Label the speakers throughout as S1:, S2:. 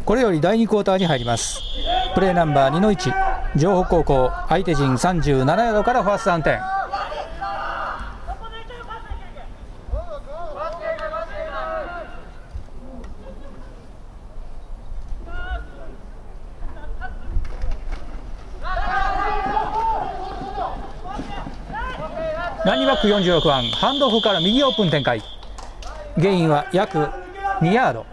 S1: これより第2クォーターに入ります。プレーナンバー2の1、城北高校、相手陣37ヤードからファーストダウン点。ランニングバック46番、ハンドオフから右オープン展開。ゲインは約2ヤード。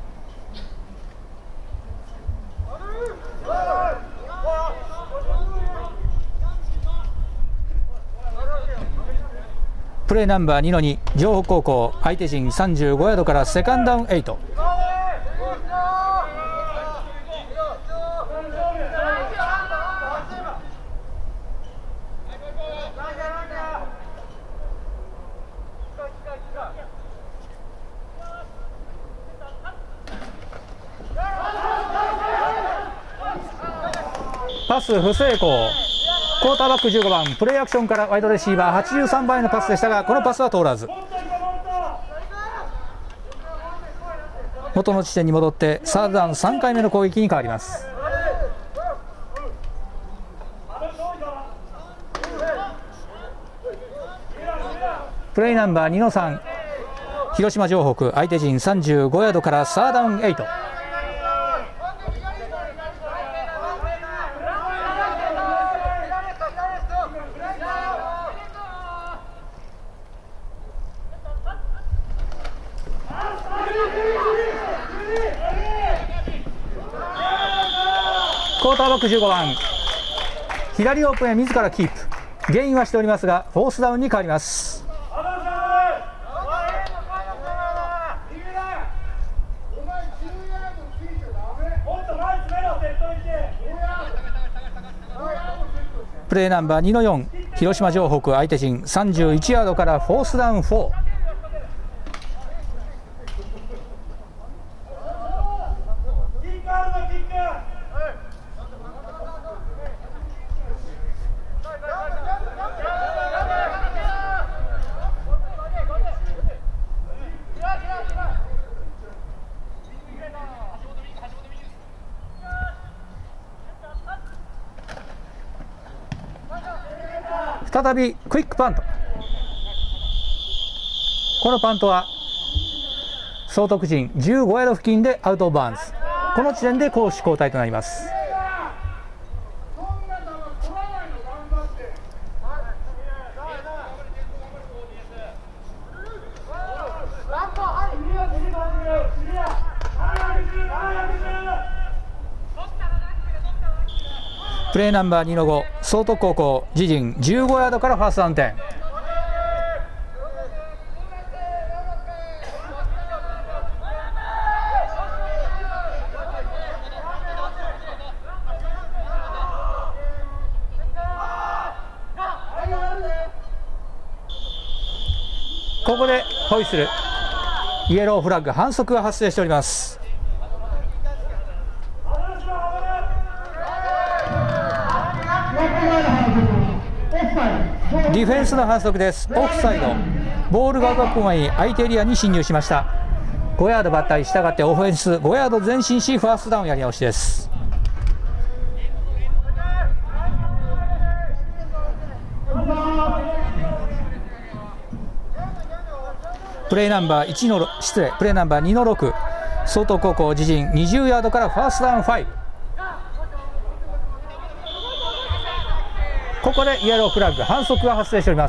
S1: プレーナンバー2の2、城北高校、相手陣35ヤードからセカンドダウン8。パス不成功。クォーターバック15番、プレーアクションからワイドレシーバー83番へのパスでしたが、このパスは通らず。元の地点に戻ってサードダウン3回目の攻撃に変わります。プレーナンバー2の3、広島城北、相手陣35ヤードからサードダウン8。クォーターバック15番、左オープンへ自らキープ。ゲインはしておりますが、フォースダウンに変わります。プレーナンバー2の4、広島城北、相手陣31ヤードからフォースダウン4。再びクイックパント。このパントは総得陣15ヤード付近でアウトオブバウンズ。この地点で攻守交代となります。プレーナンバー2の5、総徳高校、自陣15ヤードからファーストダウン点。ここでホイッスル、イエローフラッグ、反則が発生しております。ディフェンスの反則です。オフサイド。ボールが動く前に相手エリアに侵入しました。5ヤードバッターに従ってオフェンス5ヤード前進し、ファーストダウンやり直しです。プレーナンバー1の失礼プレーナンバー2の6、総東高校自陣20ヤードからファーストダウン5。ここでイエローフラッグ、反則が発生しております。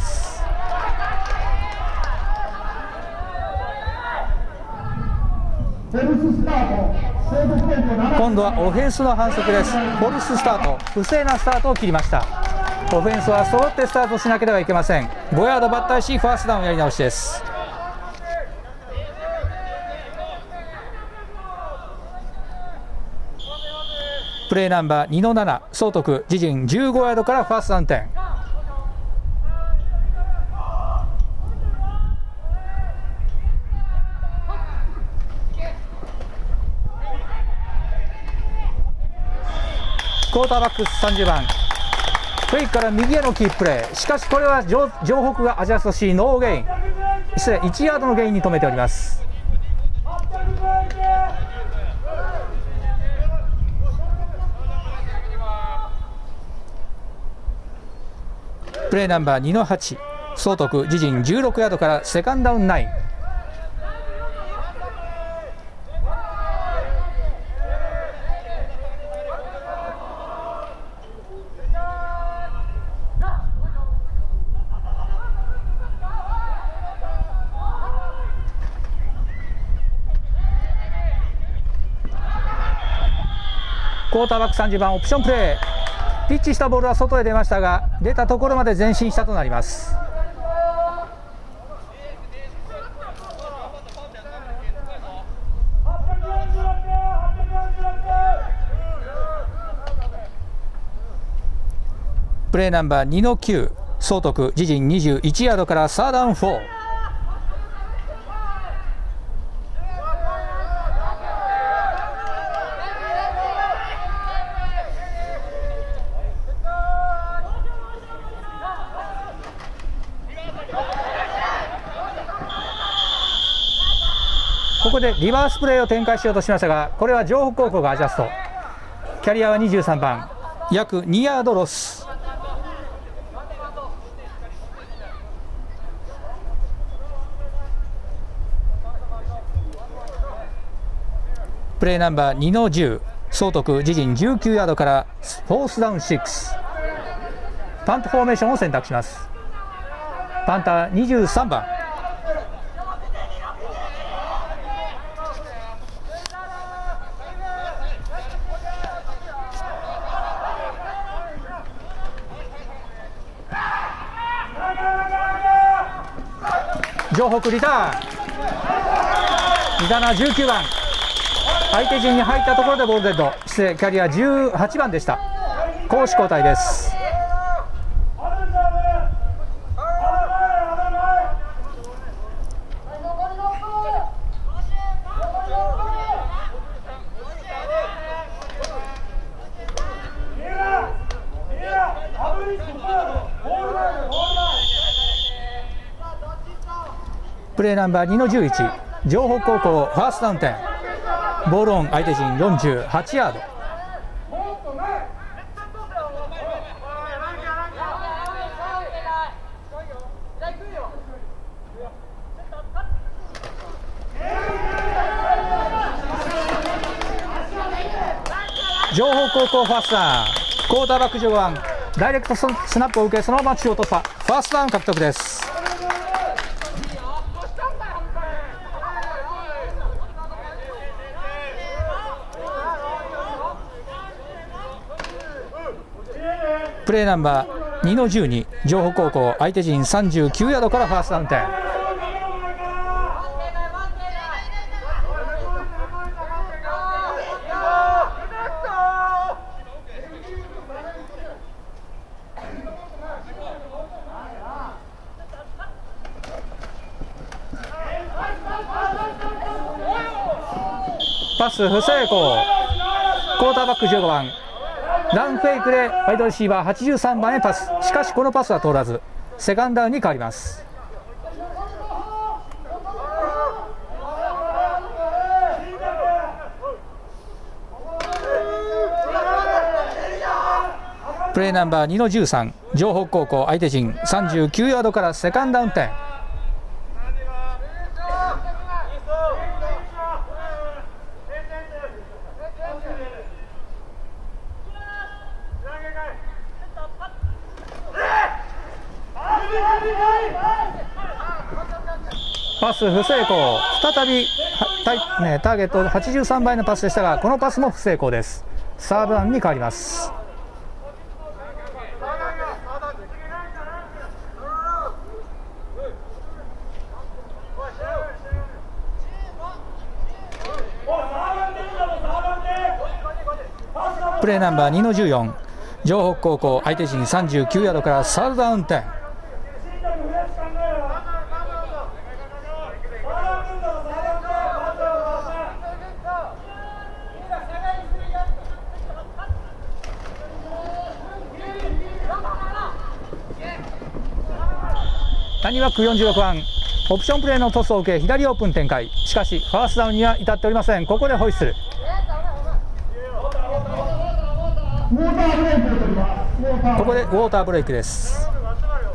S1: 今度はオフェンスの反則です。フォルススタート、不正なスタートを切りました。オフェンスは揃ってスタートしなければいけません。5ヤードバッターし、ファーストダウンやり直しです。プレーナンバー2の7、総徳自陣15ヤードからファーストダウン点。クォーターバック30番、フェイクから右へのキーププレー。しかしこれは城北がアジャストし、ノーゲイン、失礼1ヤードのゲインに止めております。 プレーナンバー2の8、総徳自陣16ヤードからセカンドダウン9。クォーターバック30番オプションプレー、ピッチしたボールは外へ出ましたが、出たところまで前進したとなります。プレーナンバー2の9、総徳自陣21ヤードからサードダウン4。ここでリバースプレーを展開しようとしましたが、これは城北高校がアジャスト。キャリアは23番、約2ヤードロス。プレーナンバー2の10、総徳自陣19ヤードからフォースダウン6。パントフォーメーションを選択します。パンター23番。城北リターン、伊田19番、相手陣に入ったところでボールデッド、失礼、キャリア18番でした。攻守交代です。プレーナンバー2の11、城北高校ファーストダウン10。ボールオン、相手陣48ヤード。城北高校ファーストダウン、クォーターバック15番、ダイレクトスナップを受け、そのまま中央突破、ファーストダウン獲得です。プレーナンバー2の12、城北高校相手陣39ヤードからファーストダウン10。パス不成功。クォーターバック15番、ランフェイクでワイドレシーバー83番へパス。しかしこのパスは通らず、セカンドダウンに変わります。プレーナンバー2の13、城北高校相手陣39ヤードからセカンドダウン10。パス不成功。再びターゲット83倍のパスでしたが、このパスも不成功です。サードダウンに変わります。プレーナンバー2の14、城北高校相手陣39ヤードからサードダウン10。谷枠46番、オプションプレーのトスを受け左オープン展開。しかしファーストダウンには至っておりません。ここでホイッスル。ここでウォーターブレイクです。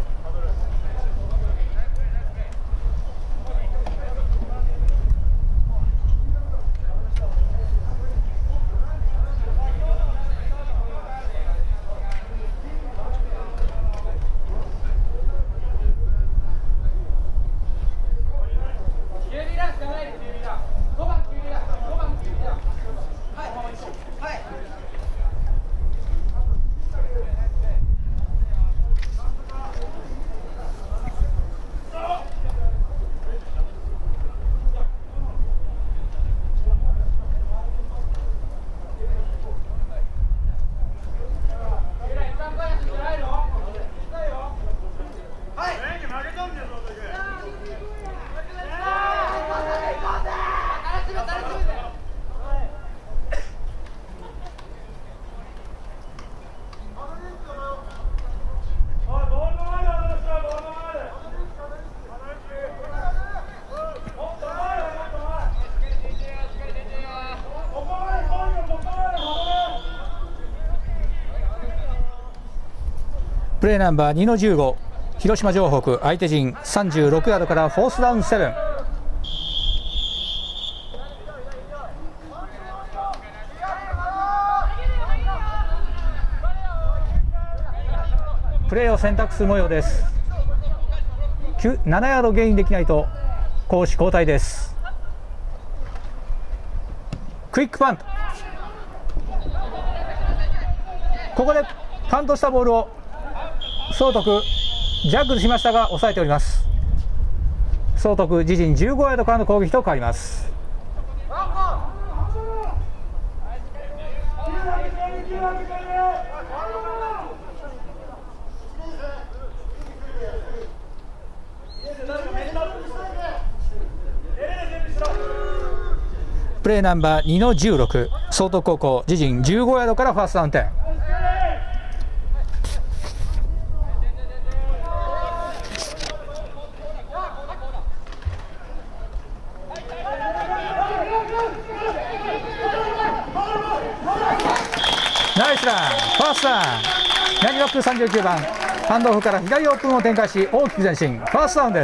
S1: プレーナンバー2の15、広島城北、相手陣36ヤードからフォースダウン7。プレーを選択する模様です。7ヤードゲインできないと攻守交代です。クイックパント、ここでパントしたボールを総督ジャッグルしましたが抑えております。総督自陣15ヤードからの攻撃と変わります。プレーナンバー2の16、総督高校自陣15ヤードからファーストダウン10。ナイスラン、ファーストダウン。ナニバック39番、ハンドオフから左オープンを展開し大きく前進、ファーストダウンです。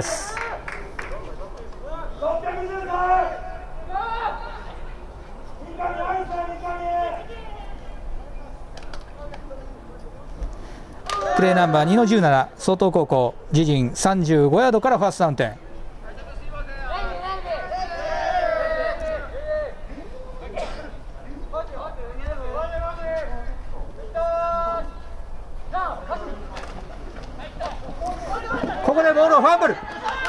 S1: プレーナンバー2の17、総統高校自陣35ヤードからファーストダウン10。ここでボールをファンブル。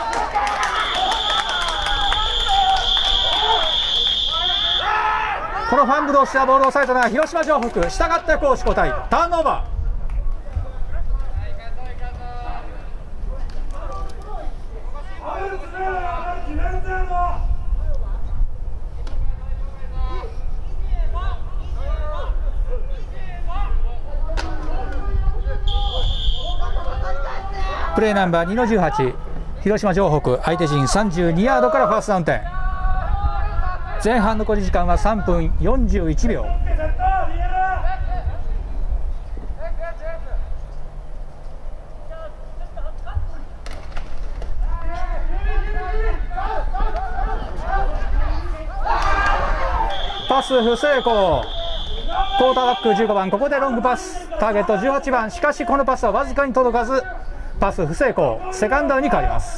S1: このファンブルをしたボールを抑えたのは広島城北。したがって攻守交代、ターンオーバー。プレーナンバー2の18、広島城北、相手陣32ヤードからファーストダウン10。前半残り時間は3分41秒。パス不成功。クォーターバック15番、ここでロングパス、ターゲット18番、しかしこのパスはわずかに届かずパス不成功、セカンドダウンに変わります。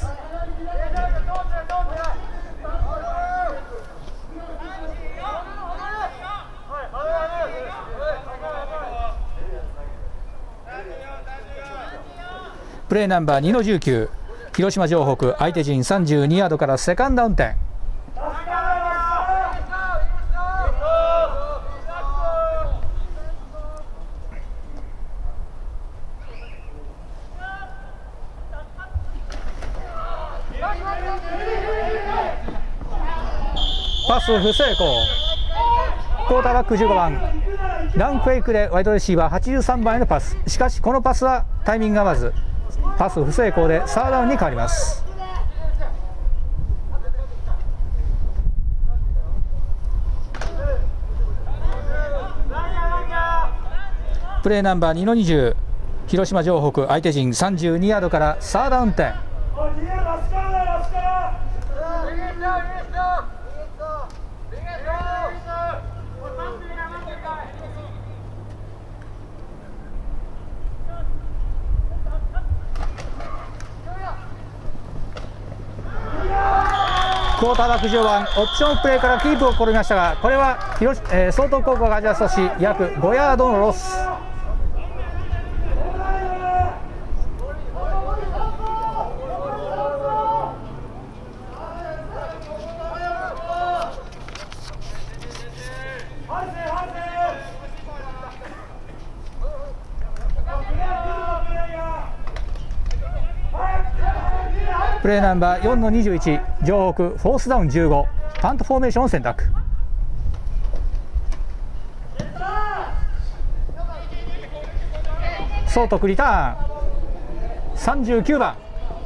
S1: プレーナンバー2の19、広島城北、相手陣32ヤードからセカンドダウン10。パス不成功。クォーターバック15番、ランフェイクでワイドレシーバー83番へのパス、しかしこのパスはタイミングが合わずパス不成功でサードダウンに変わります。プレーナンバー2の20、広島城北、相手陣32ヤードからサードダウン10。クォーターバック10番、オプションプレーからキープを試みましたが、これは総統高校がアジャストし約5ヤードのロス。プレーナンバー4の21、城北、フォースダウン15、パントフォーメーションを選択。総督リターン39番、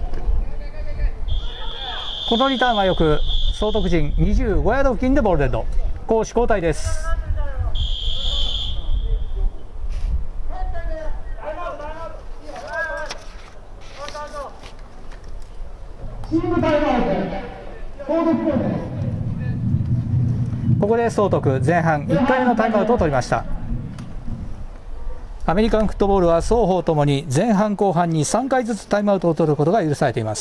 S1: このリターンはよく総督陣25ヤード付近でボールデッド、攻守交代です。 ここで総督前半1回目のタイムアウトを取りました。アメリカンフットボールは双方ともに前半後半に3回ずつタイムアウトを取ることが許されています。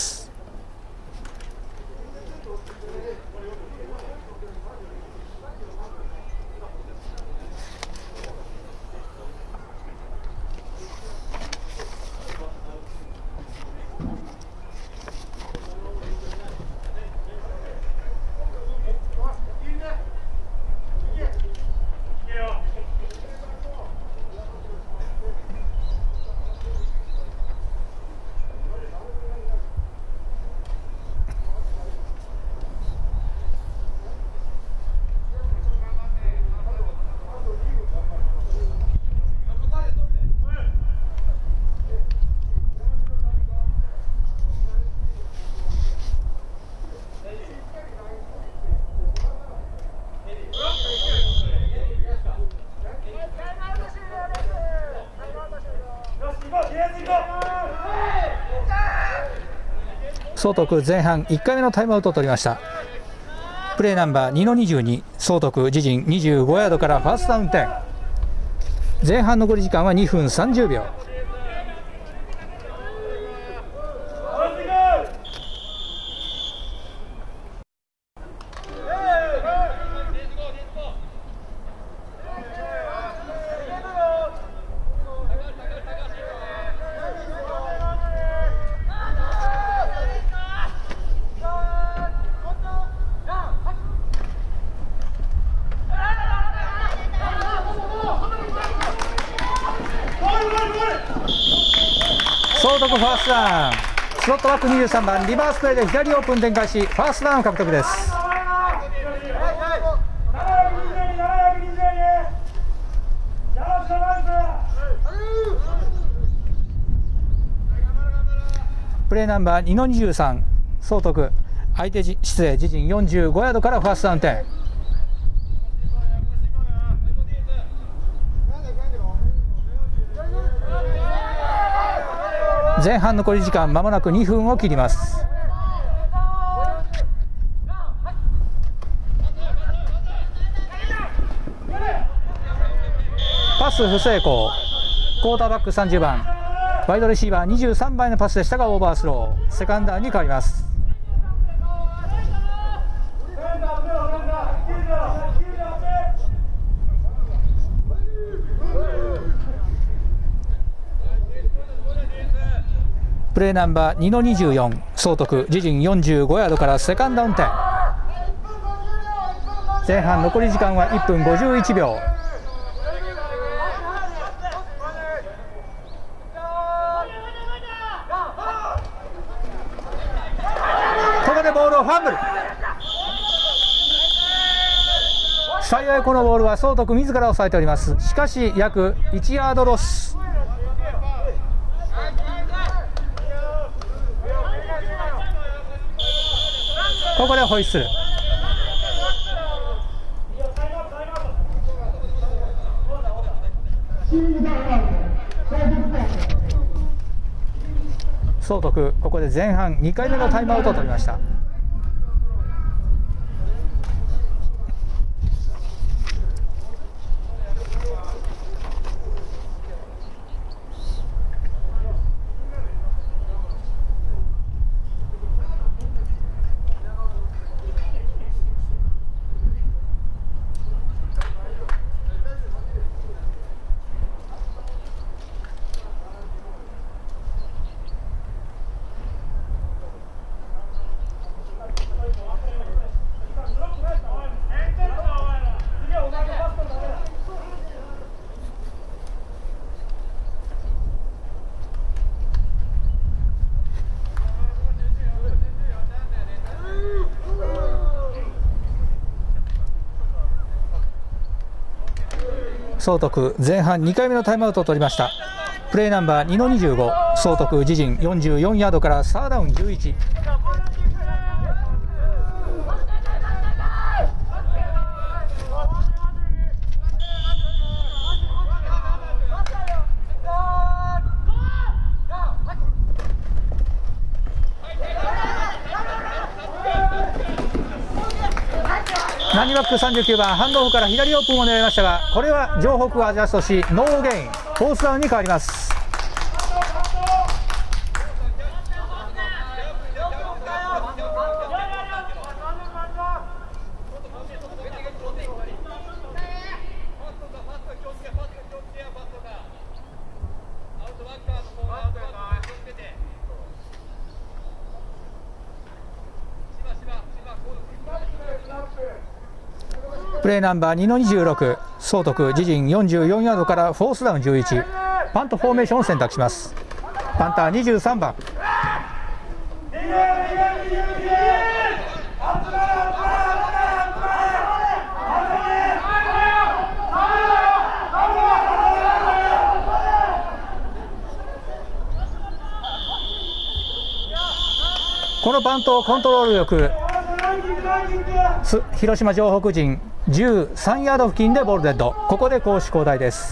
S1: 総督前半1回目のタイムアウトを取りました。プレーナンバー2の22、総督自陣25ヤードからファーストダウン点。前半残り時間は2分30秒。総督ファーストダウン、スロットバック23番リバースプレーで左オープン展開しファーストダウン獲得です。プレーナンバー2の23、総督相手自陣45ヤードからファーストダウン点。前半残り時間まもなく2分を切ります。パス不成功。クォーターバック30番ワイドレシーバー23番へのパスでしたがオーバースロー、セカンダーに変わります。プレーナンバー2の24、総督自陣45ヤードからセカンドダウン点。前半残り時間は1分51秒。ここでボールをファンブル。幸いこのボールは総督自ら抑えております。しかし約1ヤードロス。ここでホイッスル。総督ここで前半2回目のタイムアウトを取りました。総督前半2回目のタイムアウトを取りました。プレーナンバー2の25、総督自陣44ヤードからサーダウン11。 ナニバック39番ハンドオフから左オープンを狙いましたが、これは城北がアジャストしノーゲイン、フォースダウンに変わります。プレーナンバー2の26、総徳自陣44ヤードからフォースダウン11、パントフォーメーションを選択します。パンター23番。このパントをコントロールよく広島城北陣13ヤード付近でボールデッド。ここで攻守交代です。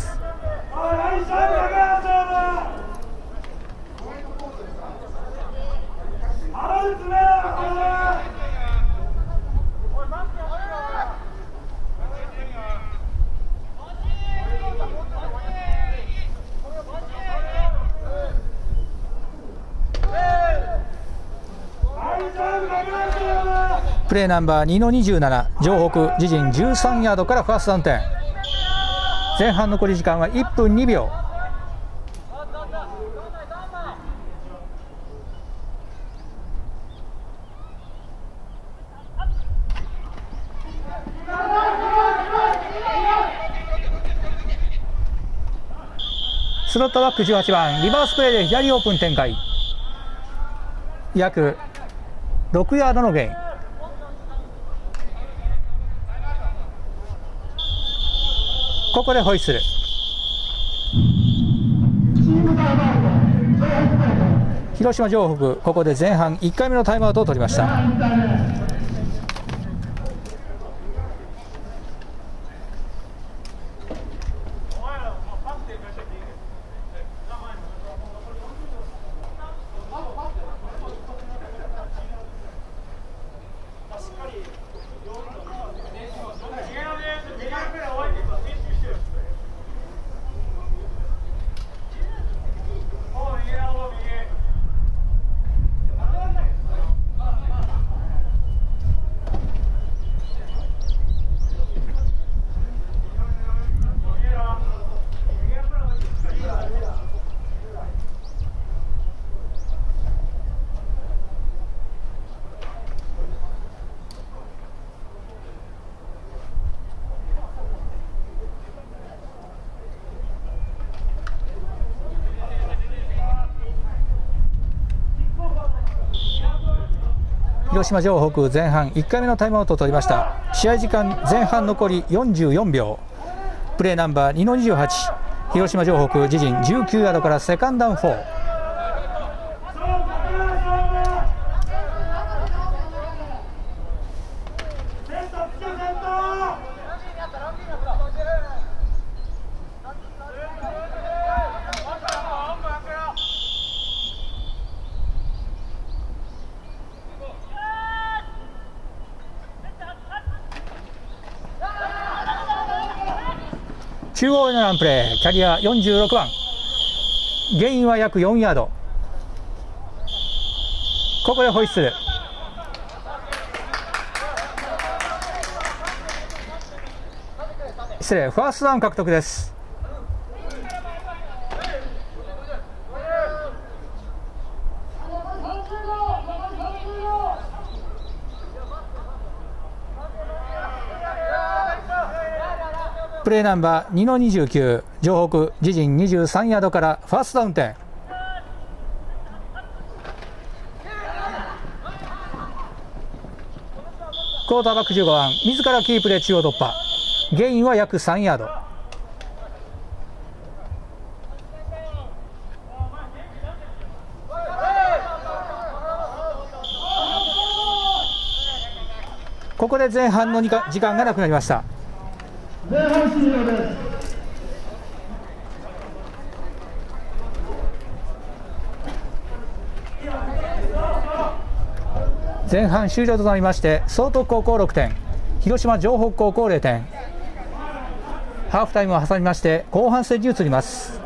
S1: プレーナンバー2の27、城北自陣13ヤードからファーストダウン点。前半残り時間は1分2秒。スロットバック18番、リバースプレーで左オープン展開。約6ヤードのゲイン。ここでホイッスル。広島城北、ここで前半1回目のタイムアウトを取りました。広島城北前半1回目のタイムアウトを取りました。試合時間前半残り44秒。プレーナンバー2の28、広島城北自陣19ヤードからセカンドダウン4。中央へのランプレー、キャリア46番、ゲインは約4ヤード。ここでホイッスル。失礼、ファーストダウン獲得です。プレーナンバー2の29、城北自陣23ヤードからファーストダウン点。クォーターバック15番、自らキープで中央突破。ゲインは約3ヤード。ここで前半の時間がなくなりました。前半終了です。前半終了となりまして、総得高校6点、 広島城北高校0点。ハーフタイムを挟みまして後半戦に移ります。